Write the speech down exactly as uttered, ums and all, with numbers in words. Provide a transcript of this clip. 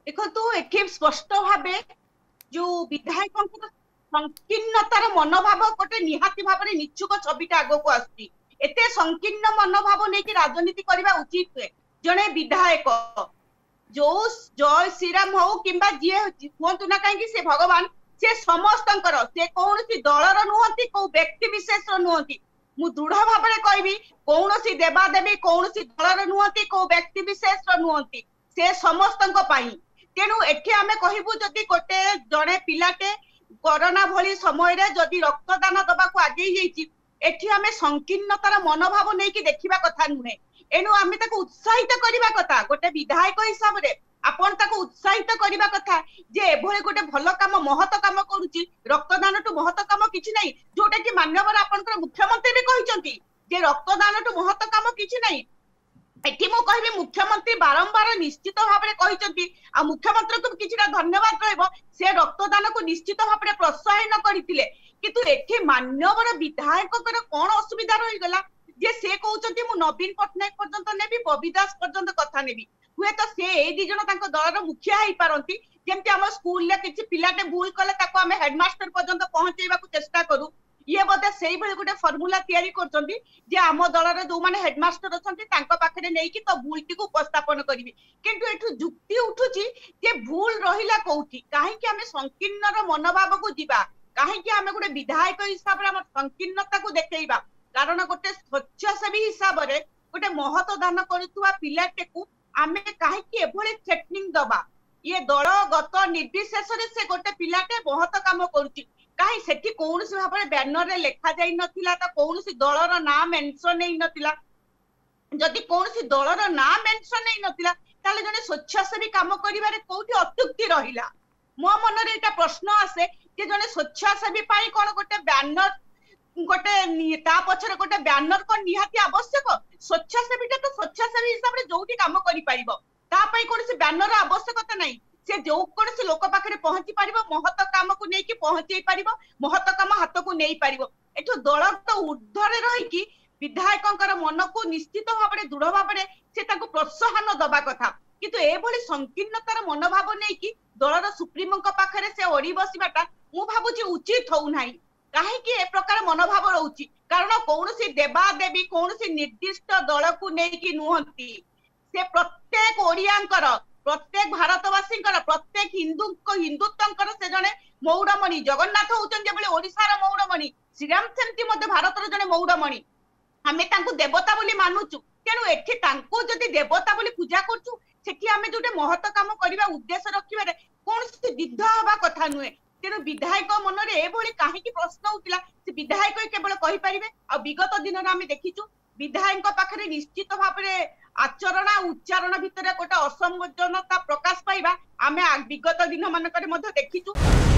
देखो एठी स्पष्ट भावे जो विधायक संकीर्णतार मनोभाव गोटे निहाती भाव में निचुक छविटा आग को आसती एते संकीर्ण मनोभाव नहीं कि राजनीति करबा उचित हुए जड़े विधायक जो जय श्रीराम हो कि जी हूँ ना कहीं से भगवान से समस्त से कौन दलर नुहति कौ व्यक्ति विशेष नुहति मु दृढ़ भाव में कहबी कौन देवादेवी कौन दलर नुहति कौ व्यक्ति विशेष नुहति से समस्त तेणु एठी आमे कहबू जदि गोटे जड़े पिलाटे कोरोना भली समय रे जदि रक्तदान दबा को आगे जाइछि एठी आमे संकीर्णतार मनोभाव नहीं कि देखिबा कथा नुहे एनु आमे ताको उत्साहित करिबा कथा गोटे विधायक हिसाब रे आपण ताको उत्साहित करिबा कथा जे एभले गोटे भलो काम महत काम करूची रक्तदान टू महत काम किछि नै जोटा कि माननीय आपनकर मुख्यमंत्री भी कहिसंती जे रक्तदान टू महत काम किछि नै एठी मु कहबी मुख्यमंत्री बारंबार निश्चित भाव में कहिसंती आ मुख्यमंत्री को किछिटा धन्यवाद कहबो से रक्तदान को निश्चित भाव में प्रोत्साहन करथिले किंतु एठी मान्यवर विधायक कर कोन असुविधा रहि गला जे से कहउचंती मु नवीन पटनायक पर्यंत नेबी बबी दास पर्यंत कथा नेबी हुए तो से ए दि जण तांको दलर मुखिया हेई पारंती जेमति हम स्कूल ले किछि पिलाटे भूल कले ताको हम हेडमास्टर पर्यंत पहुंचेबा को चेष्टा करू ये बोधे से गोटे फर्मुला तैयारी करछंती जे आम दलर जो माने हेडमास्टर अछंती तांको पाखरे नै कि तो भूलटी को उपस्थापन करिवि किंतु एठु जुक्ति उठुची जे भूल रहिला कोठी काहे कि हमें संकीर्णर मनोभाव को दिबा काहे कि हमें गोटे विधायक हिसाब रे हम संकीर्णता को देखेइबा कारण गोटे स्वच्छासेवी हिसाब रे गोटे महत दान करथुवा पिलाटे को आमे काहे कि एभले थ्रेटनिंग दबा ये दलगत निर्विशेष रे से गोटे पिलाटे महत काम करूची कहीं सेठी कौन सी भाव बैनर रे लिखा जाई नथिला त कौन सी दलर ना मेंशन नहीं नथिला जदि कौन सी दलर ना मेंशन नहीं नथिला ताले जने स्वच्छासेवी काम करिवारे कोठी अत्युक्ति रहिला मो मन रे एटा प्रश्न आसे जे जने स्वच्छासेवी पाई कोन गोटे बैनर गोटे ता पछरे गोटे बैनर को निहाती आवश्यक स्वच्छासेवीटा तो स्वच्छासेवी हिसाब रे जोटी काम करि परिबो ता पई कोन सी बैनर आवश्यकता नहीं से जो कौन से लोक पाखे पहुंची पार महत काम को लेकिन पहुंचे पार महत काम हाथ को नहीं पार एठू दल तो ऊर्ध्वे रही विधायक मन को निश्चित भाव में दृढ़ भाव में से प्रोत्साहन दबा कथा किंतु एभली संकीर्णतार मनोभाव नहीं कि दलर सुप्रीमो पाखे से ओढ़ी बसवाटा मु भावुची उचित होना कहीं ए प्रकार मनोभाव रोचे कारण कौन सी देवादेवी कौन सी निर्दिष्ट दल को लेकिन नुहति से प्रत्येक ओडियांकर प्रत्येक भारतवासी प्रत्येक हिंदू हिंदुत्व से जड़े मौड़मणि जगन्नाथ होती ओडिशार मौड़मणि श्रीराम सेमती भारत जड़े मौड़मणि आमे तांको देवता बोली मानुचु तेणु एठी तांको जदि देवता बोली पूजा करचु सेठी आमे जोटे महत काम करबा उद्देश्य रखिबारे कोन से विद्ध हवा कथा नुहे तेणु विधायक मन रे एभली काहेकि प्रश्न उठिला से विधायक केवल कहि परिबे आ विगत दिन आमे देखिचु विधायक पाखरे निश्चित भाव में आचरण उच्चारण भितर गोटे असमंजसता प्रकाश पाइबा आमे विगत दिन मानक देखीचु।